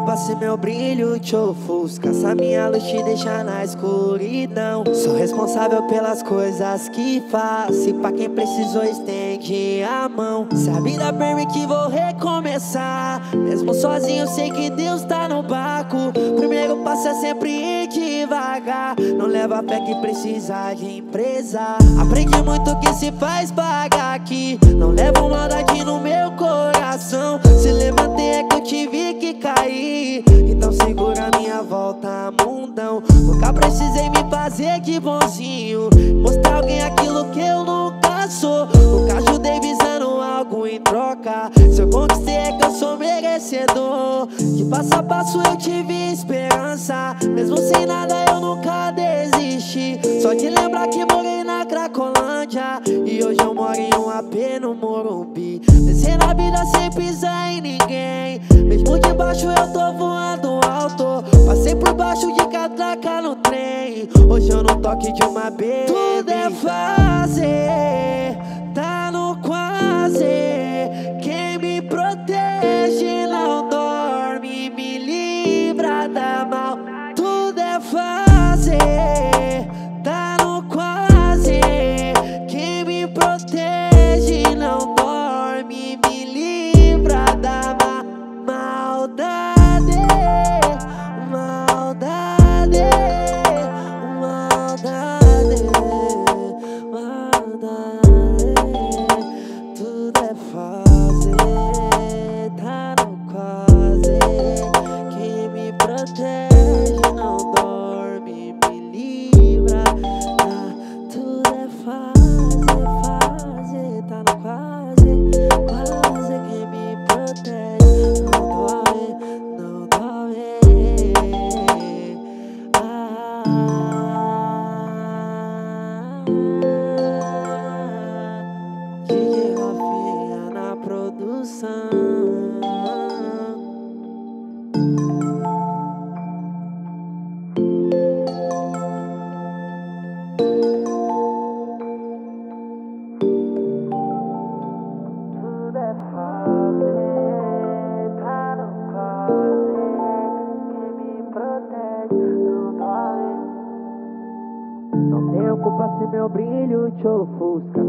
culpa se meu brilho te ofusca, se a minha luz te deixa na escuridão. Sou responsável pelas coisas que faço, e pra quem precisou estende a mão. Se a vida permite vou recomeçar, mesmo sozinho sei que Deus tá no barco. Primeiro passo é sempre ir devagar, não leva a fé que precisa de empresa. Aprendi muito que se faz pagar aqui, não levo maldade no meu coração. Se levantei é que eu tive que cair, então segura minha volta, mundão. Nunca precisei me fazer de bonzinho, mostrar alguém aquilo que eu nunca sou. Nunca ajudei visando algo em troca, se eu conquistei é que eu sou merecedor. De passo a passo eu tive esperança, mesmo sem nada eu nunca desisti. Só de lembrar que morei na Cracolândia e hoje eu moro em um AP no Morumbi. Descendo a vida sem pisar em ninguém, mesmo de baixo eu tô voando alto. Passei por baixo de catraca no trem, hoje eu no toque de uma B. Tudo é fazer, tá no quase. Quem me protege não dorme, me livra da mal. Tudo é fazer, tá no quase. Quem me protege não dorme, me livra da maldade, maldade, maldade, maldade. Tudo é fazer, tá no quase. Quem me protege não dorme, me livra. Tudo é fazer, fazer, tá no quase, quase. Quem me protege não dorme, não dorme. DJ Rafinha na produção. Tudo é fazer, tá no quase. Quem me protege não dorme. Não tenho culpa se meu brilho te ofusca.